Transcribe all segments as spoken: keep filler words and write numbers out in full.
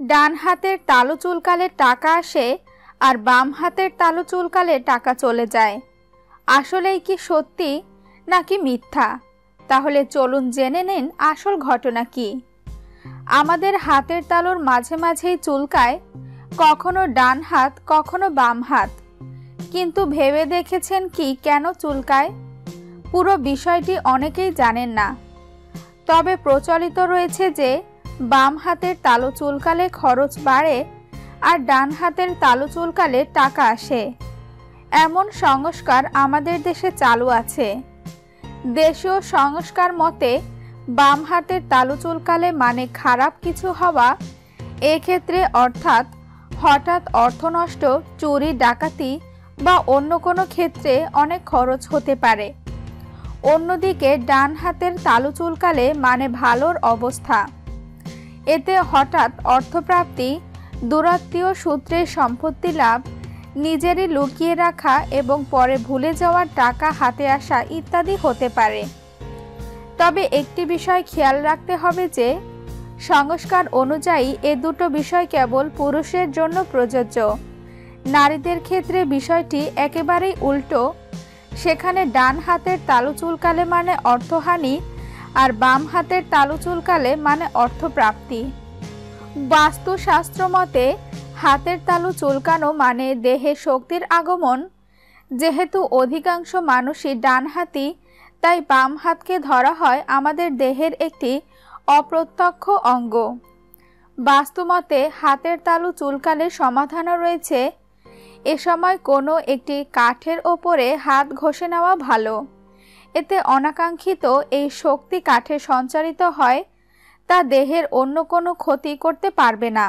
ডান হাতের তালু চুলকালে টাকা আসে আর বাম হাতের তালু চুলকালে টাকা চলে যায়। আসলেই কি সত্যি নাকি মিথ্যা? তাহলে চলুন জেনে নিন আসল ঘটনা কি। আমাদের হাতের তালুর মাঝে মাঝেই চুলকায়, কখনো ডান হাত কখনো বাম হাত। কিন্তু ভেবে দেখেছেন কি কেন চুলকায়? পুরো বিষয়টি অনেকেই জানেন না। তবে প্রচলিত রয়েছে যে বাম হাতের তালু চুলকালে খরচ বাড়ে আর ডান হাতের তালু চুলকালে টাকা আসে। এমন সংস্কার আমাদের দেশে চালু আছে। দেশীয় সংস্কার মতে বাম হাতের তালু চুলকালে মানে খারাপ কিছু হওয়া, এক্ষেত্রে অর্থাৎ হঠাৎ অর্থ নষ্ট, চুরি ডাকাতি বা অন্য কোনো ক্ষেত্রে অনেক খরচ হতে পারে। অন্যদিকে ডান হাতের তালু চুলকালে মানে ভালোর অবস্থা। এতে হঠাৎ অর্থপ্রাপ্তি, দূরাত্মীয় সূত্রে সম্পত্তি লাভ, নিজেরই লুকিয়ে রাখা এবং পরে ভুলে যাওয়ার টাকা হাতে আসা ইত্যাদি হতে পারে। তবে একটি বিষয় খেয়াল রাখতে হবে যে সংস্কার অনুযায়ী এ দুটো বিষয় কেবল পুরুষের জন্য প্রযোজ্য। নারীদের ক্ষেত্রে বিষয়টি একেবারেই উল্টো। সেখানে ডান হাতের তালু চুলকালে মানে অর্থহানি আর বাম হাতের তালু চুলকালে মানে অর্থপ্রাপ্তি। বাস্তুশাস্ত্র মতে হাতের তালু চুলকানো মানে দেহে শক্তির আগমন। যেহেতু অধিকাংশ মানুষই ডানহাতি, তাই বাম হাতকে ধরা হয় আমাদের দেহের একটি অপ্রত্যক্ষ অঙ্গ। বাস্তুমতে হাতের তালু চুলকালে সমাধানও রয়েছে। এ সময় কোনো একটি কাঠের ওপরে হাত ঘষে নেওয়া ভালো। এতে অনাকাঙ্ক্ষিত এই শক্তি কাঠে সঞ্চারিত হয়, তা দেহের অন্য কোনো ক্ষতি করতে পারবে না।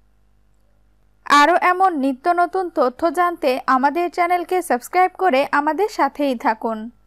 আরও এমন নিত্য নতুন তথ্য জানতে আমাদের চ্যানেলকে সাবস্ক্রাইব করে আমাদের সাথেই থাকুন।